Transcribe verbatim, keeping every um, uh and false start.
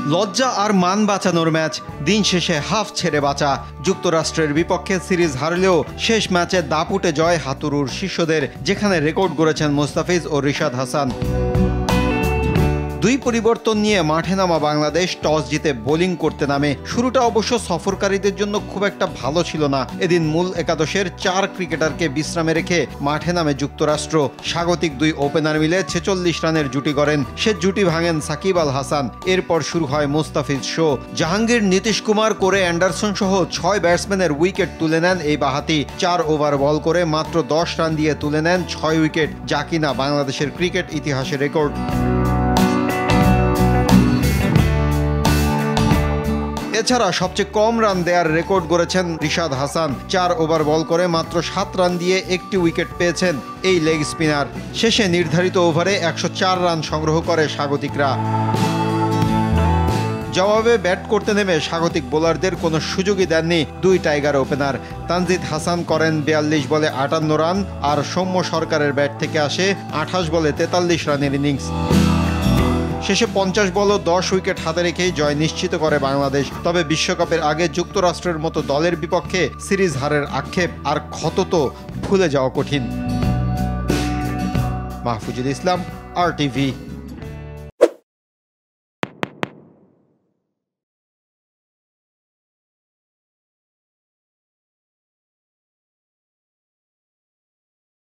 লজ্জা আর মান বাঁচানোর ম্যাচ, দিন শেষে হাফ ছেড়ে বাঁচা। যুক্তরাষ্ট্রের বিপক্ষে সিরিজ হারলেও শেষ ম্যাচে দাপুটে জয় হাতুড়ুর শিষ্যদের, যেখানে রেকর্ড গড়েছেন মুস্তাফিজ ও রিশাদ হাসান। দুই পরিবর্তন নিয়ে মাঠে নামা বাংলাদেশ টস জিতে বোলিং করতে নামে। শুরুটা অবশ্য সফরকারীদের জন্য খুব একটা ভালো ছিল না। এদিন মূল একাদশের চার ক্রিকেটারকে বিশ্রামে রেখে মাঠে নামে যুক্তরাষ্ট্র। স্বাগতিক দুই ওপেনার মিলে ছেচল্লিশ রানের জুটি গড়েন। সে জুটি ভাঙেন সাকিব আল হাসান। এরপর শুরু হয় Mustafiz show. Jahangir, Nitish Kumar, Corey Anderson সহ ছয় ব্যাটসম্যানের উইকেট তুলে নেন এই বাঁহাতি। চার ওভার বল করে মাত্র দশ রান দিয়ে তুলে নেন ছয় উইকেট, যা কিনা বাংলাদেশের ক্রিকেট ইতিহাসে রেকর্ড। এছাড়া সবচেয়ে কম রান দেওয়ার রেকর্ড গড়েছেন রিশাদ হাসান। চার ওভার বল করে মাত্র সাত রান দিয়ে একটি উইকেট পেয়েছেন এই লেগ স্পিনার। শেষে নির্ধারিত ওভারে একশো চার রান সংগ্রহ করে স্বাগতিকরা। জবাবে ব্যাট করতে নেমে স্বাগতিক বোলারদের কোনো সুযোগই দেননি দুই টাইগার ওপেনার। তানজিদ হাসান করেন বিয়াল্লিশ বলে আটান্ন রান, আর সৌম্য সরকারের ব্যাট থেকে আসে আঠাশ বলে তেতাল্লিশ রানের ইনিংস। শেষে পঞ্চাশ বল ও দশ উইকেট হাতে রেখেই জয় নিশ্চিত করে বাংলাদেশ। তবে বিশ্বকাপের আগে যুক্তরাষ্ট্রের মতো দলের বিপক্ষে সিরিজ হারের আক্ষেপ আর ক্ষত তো ভুলে যাওয়া কঠিন। Mahfuzul Islam, R TV.